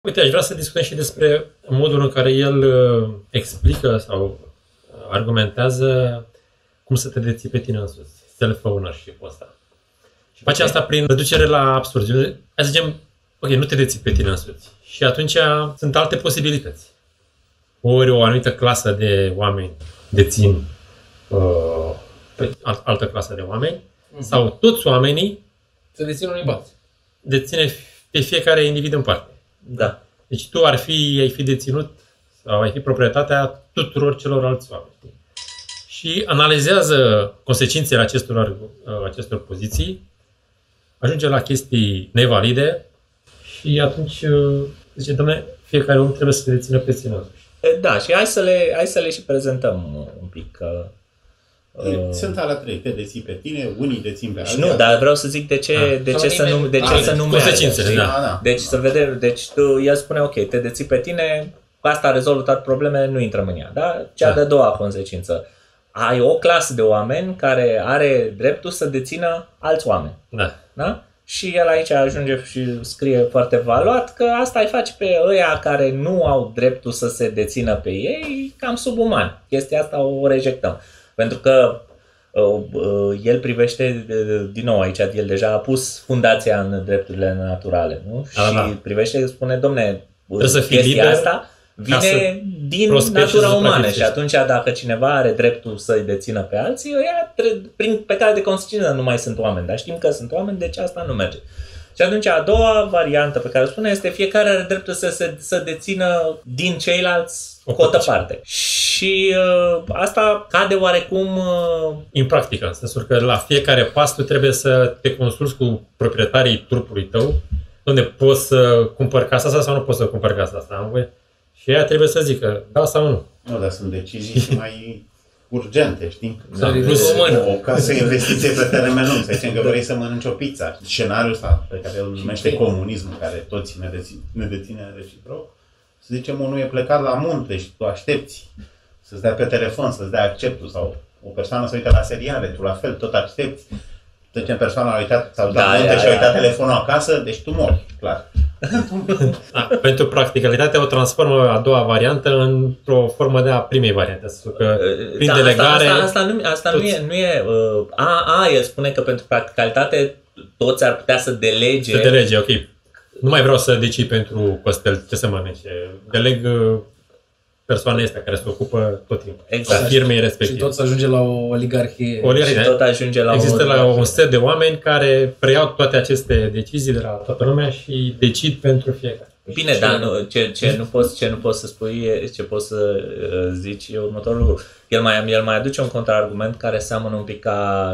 Uite, aș vrea să discutăm și despre modul în care el explică sau argumentează cum să te deții pe tine însuți, self-ownership-ul ăsta. Și face asta prin reducere la absurd. Hai să zicem, ok, nu te deții pe tine însuți. Și atunci sunt alte posibilități. Ori o anumită clasă de oameni dețin altă clasă de oameni, sau toți oamenii să dețin unii bați. Deține pe fiecare individ în parte. Da. Deci tu ai fi deținut sau ai fi proprietatea tuturor celorlalți oameni. Și analizează consecințele acestor poziții, ajunge la chestii nevalide și atunci zice, dom'le, fiecare om trebuie să se dețină pe sine însuși. Da, și hai să le și prezentăm un pic. Sunt alea trei, te deții pe tine, unii dețin pe alții. Nu, dar vreau să zic de ce să nu consecințele, da. Deci să vedem, el spune, ok, te deții pe tine, asta rezolvă toate problemele, nu intrăm în ea, da? Cea de-a doua consecință. Ai o clasă de oameni care are dreptul să dețină alți oameni. Da. Da? Și el aici ajunge și scrie foarte valuat că asta îi face pe ăia care nu au dreptul să se dețină pe ei cam subumani. Chestia asta o rejectăm. Pentru că el privește, din nou aici, el deja a pus fundația în drepturile naturale, nu? Și privește, spune, domne, chestia asta vine din natura umană și atunci dacă cineva are dreptul să-i dețină pe alții, ăia, pe care de consecință nu mai sunt oameni, dar știm că sunt oameni, deci asta nu merge. Și atunci a doua variantă pe care o spune este fiecare are dreptul să dețină din ceilalți o cotă parte. Și asta cade oarecum în practică, în sensul că la fiecare pas tu trebuie să te consulți cu proprietarii trupului tău, unde poți să cumpări casa asta sau nu poți să cumpări casa asta, am voie? Și ea trebuie să zică da sau nu. Nu, dar sunt decizii și mai urgente, știi? Da, o casă investiție pe termen lung, să zicem că vrei să mănânci o pizza. Scenariul ăsta pe care îl numește comunismul, care toți ne deține reciproc, să zicem, unul e plecat la munte și tu aștepți să-ți dea pe telefon, să-ți dea acceptul, sau o persoană să uite la seriale, tu la fel, tot aștepți. Să zicem, persoana a uitat, sau și a uitat telefonul acasă, deci tu mori, clar. Pentru practicalitate o transformă a doua variantă într-o formă de a primei variante. Că prin delegare... Asta nu e... El spune că pentru practicalitate toți ar putea să delege... Să delege, ok. Nu mai vreau să decii pentru Costel ce să mănânce. Deleg persoanele astea care se ocupă tot timpul. Exact. Firmei respective. Și tot să ajunge la o oligarhie. Și tot ajunge la există la un set de oameni care preiau toate aceste decizii de la toată lumea și decid pentru fiecare. Bine, dar ce nu poți să spui, ce poți să zici e următorul lucru. El mai aduce un contraargument care seamănă un pic ca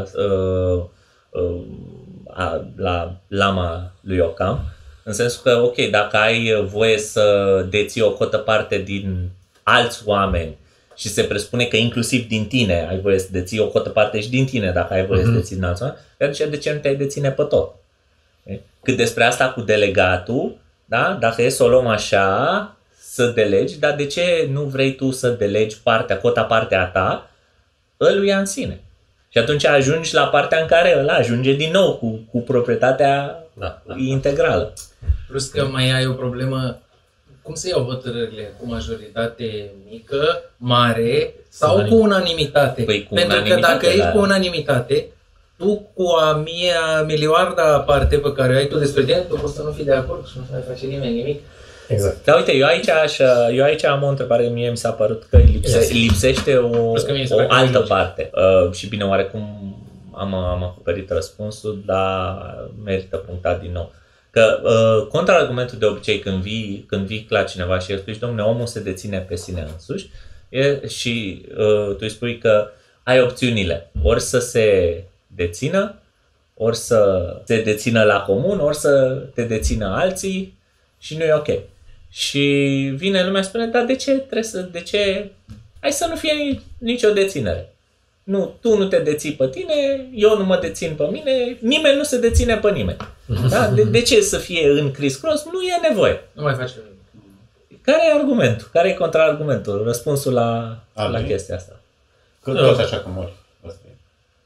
la lama lui Occam, în sensul că, ok, dacă ai voie să deții o cotă parte din alți oameni și se presupune că inclusiv din tine ai voie să deții o cotă parte și din tine dacă ai voie să deții din alți oameni, atunci de ce nu te-ai deține pe tot? Cât despre asta cu delegatul, da? Dacă e să o luăm așa, să delegi, dar de ce nu vrei tu să delegi cota partea ta ăluia în sine? Și atunci ajungi la partea în care ăla ajunge din nou cu proprietatea integrală. Plus că mai ai o problemă, cum se iau hotărârile? Cu majoritate mică, mare sau cu unanimitate? Pentru că dacă ești cu unanimitate, tu cu a miliarda parte pe care o ai tu despre tine, tu poți să nu fii de acord și nu mai face nimeni nimic. Exact. Dar uite, eu aici am o întrebare, mie mi s-a părut că lipsește o altă parte. Și bine, oarecum am acoperit răspunsul, dar merită punctat din nou. Că contraargumentul de obicei când vii la cineva și el spui, dom'le, omul se deține pe sine însuși și tu îi spui că ai opțiunile, ori să se dețină, ori să se dețină la comun, ori să te dețină alții și nu e ok. Și vine lumea și spune, dar de ce? Hai să nu fie nicio deținere. Nu, tu nu te deții pe tine, eu nu mă dețin pe mine, nimeni nu se deține pe nimeni. Da? De ce să fie în criss-cross? Nu e nevoie. Nu mai face nimic. Care e argumentul? Care e contraargumentul? Răspunsul la chestia asta? Că tot așa că mori.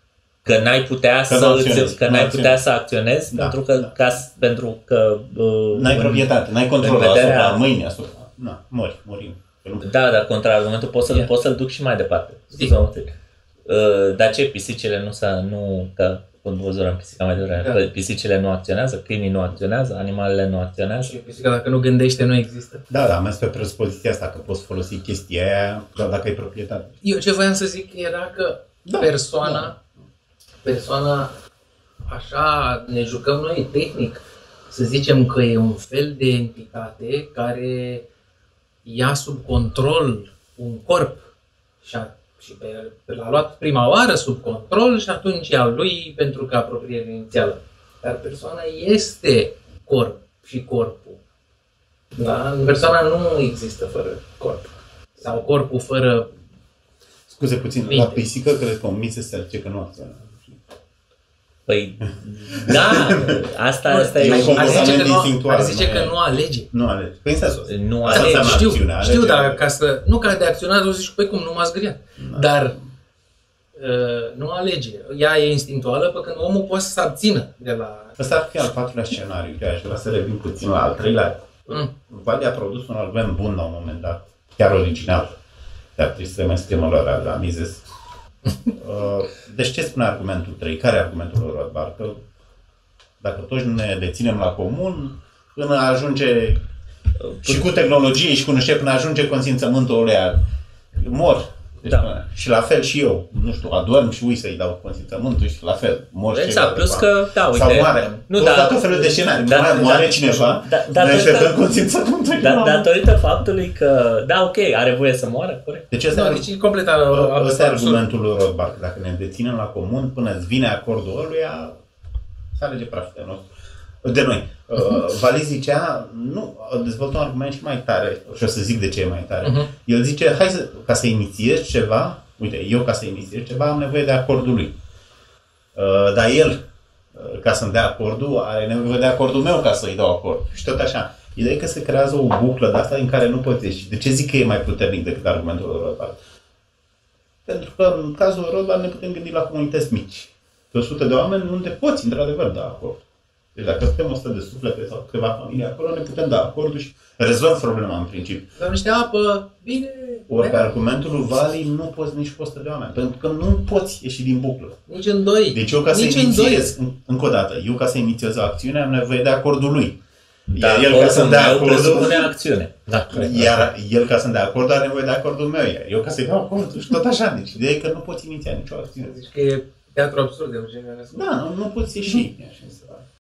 Că n-ai putea să acționezi pentru că n-ai proprietate, n-ai control asupra mâinii, asupra. Morim. Da, contraargumentul poți să-l duc și mai departe. Dar ce, pisicile nu că când văzurăm pisica mai devreme, pisicile nu acționează, câinii nu acționează, animalele nu acționează. Și pisica dacă nu gândește nu există. Da, am mers pe presupozția asta că poți folosi chestia aia doar dacă ai proprietate. Eu ce voiam să zic era că persoana, așa ne jucăm noi tehnic, să zicem că e un fel de entitate care ia sub control un corp și l-a luat prima oară sub control și atunci e al lui pentru că apropiere inițială. Dar persoana este corp și corpul. Da? Persoana nu există fără corp. Sau corpul fără... Scuze puțin, la pisică cred că o miță se zice că nu acționează. Păi, da, asta e un comportament instinctual. Ar zice că nu alege. Nu alege. Păi în sensul ăsta. Nu alege. Știu, dar nu ca de acționat, o zici, păi cum, nu m-a zgriat. Dar nu alege. Ea e instinctuală, pe când omul poate să se abțină de la... Ăsta ar fi al patrulea scenariu, că aș vrea să revin puțin la al treilea. Vali a produs un album bun la un moment dat, chiar original. Dar trebuie să mai scrie la Mises. Deci ce spune argumentul 3? Care e argumentul lui Rothbard? Că dacă toți ne deținem la comun, până ajunge și cu tehnologie și cu până ajunge consimțământul ăla, mor. Deci, da. Și la fel și eu, nu știu, adorm și ui să-i dau consimțământul și la fel, mor și exact, plus că, da, uite. Sau moare. Tot felul de scenarii. Moare cineva, noi își dăm consimțământul. Datorită faptului că, da, ok, are voie să moară, corect. Deci ăsta e argumentul lui Rothbard. Dacă ne deținem la comun, până îți vine acordul ăluia, să alege praful nostru. De noi. Vali zicea, nu, dezvoltă un argument și mai tare, și o să zic de ce e mai tare. El zice, ca să inițiez ceva, uite, eu ca să inițiez ceva am nevoie de acordul lui. Dar el, ca să-mi dea acordul, are nevoie de acordul meu ca să-i dau acord. Și tot așa. Ideea e că se creează o buclă de asta în care nu poți ieși. De ce zic că e mai puternic decât argumentul lui Rothbard? Pentru că în cazul Rothbard ne putem gândi la comunități mici. De 100 de oameni unde poți, într-adevăr, da acord. Deci dacă suntem 100 de suflete sau câteva familii acolo, ne putem da acordul și rezolv problema în principiu. Dar niște apă, bine... Ori pe argumentul lui Vali nu poți nici cu 100 de oameni, pentru că nu poți ieși din buclă. Nici în doi. Deci eu ca să inițiez, încă o dată, eu ca să inițiez o acțiune am nevoie de acordul lui. Dar el ca să-mi dea acordul acțiune. Da, iar el ca să-mi dea acordul are nevoie de acordul meu. Iar eu ca să-i dau acordul și tot așa. Deci ideea e că nu poți iniția nicio acțiune. Deci că e teatru absurd de un genere. Da, nu poți ieși.